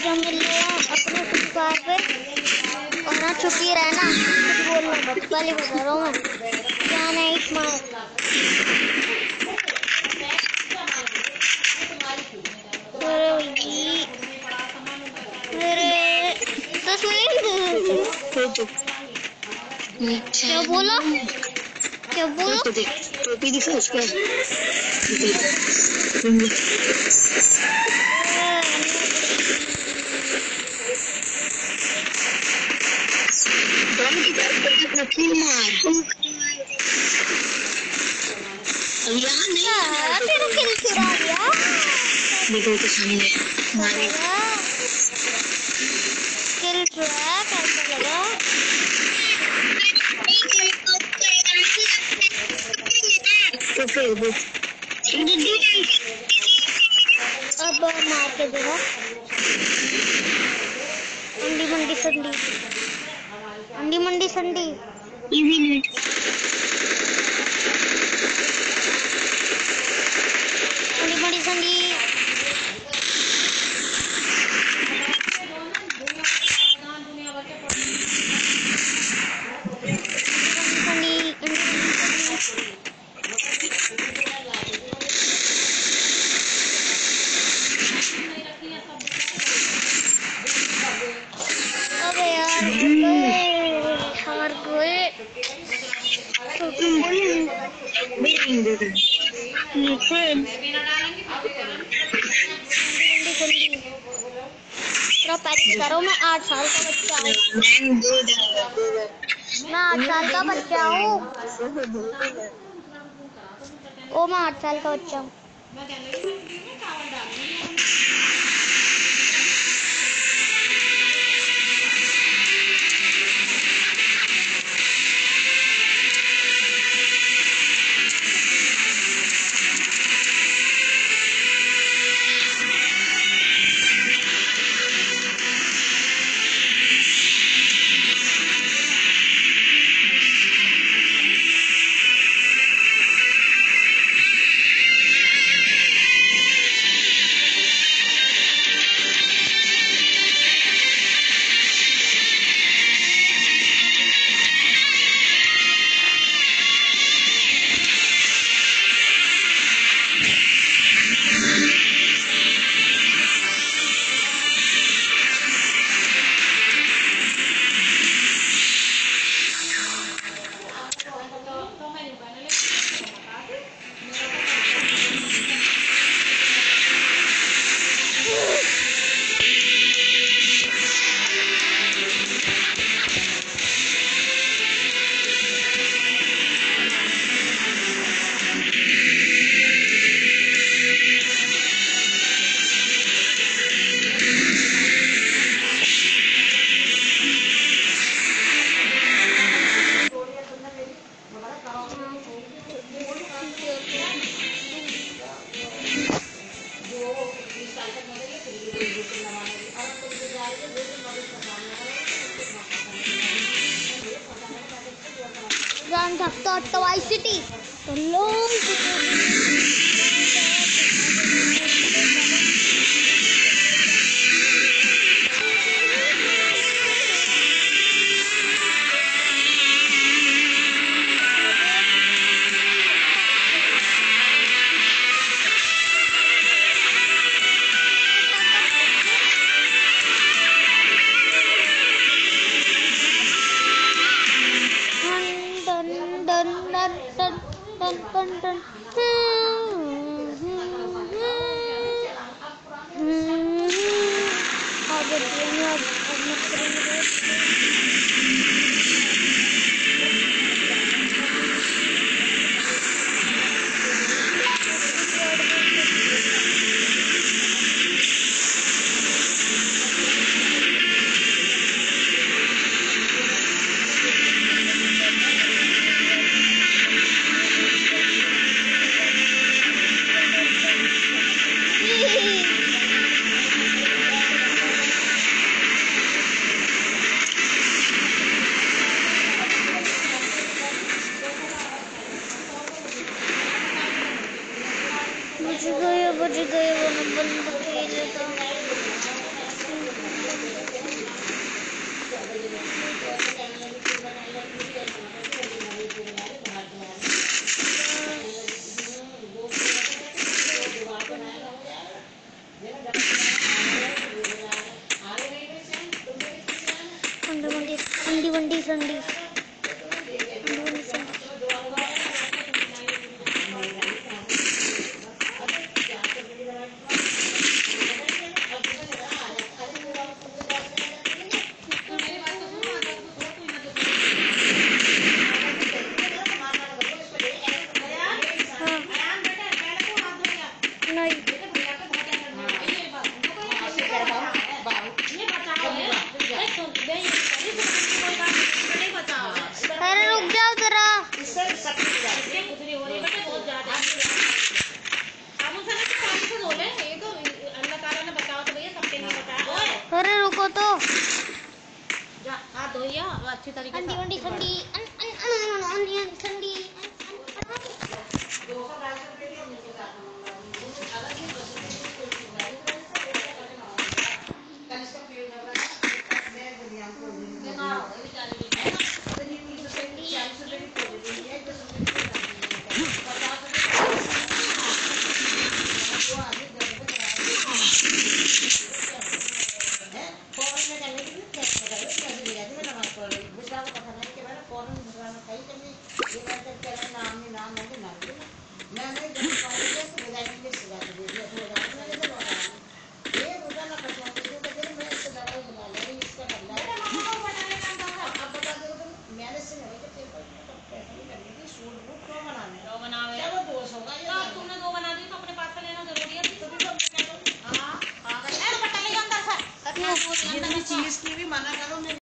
मिल रहे हैं अपने दुकान पे। और ना छुट्टी रहना, कुछ बोलना मत, पहले बता रहा हूँ मैं। क्या नहीं मार मेरे तो सुनिए। क्या बोला, क्या बोला? टोपी दिखा उसका। यहाँ नहीं तेरा किल चुरा लिया। देखो तो सामने हमारे किल चुराया, कैसा लगा? तो फिर वो अब मार के देखो। अंडी मंडी संडी, अंडी मंडी संडी। इजी अंडी मंडी संडी। अबे यार हार गए। मैं 8 साल का बच्चा हूँ। मैं 8 साल का बच्चा हूँ। ओ मैं 8 साल का बच्चा हूँ। Grand Theft Auto Vice City. बच गए वो नंबर खेल था। अंडी वंडी संडी अरे रुक जाओ जरा। अरे रुको तो। हाथ धोइए अच्छी तरीके से। अंडी वंडी संडी अंडी संडी तुमने दो बना दी तो अपने पास से लेना जरूरी है। चीज की भी मना करो।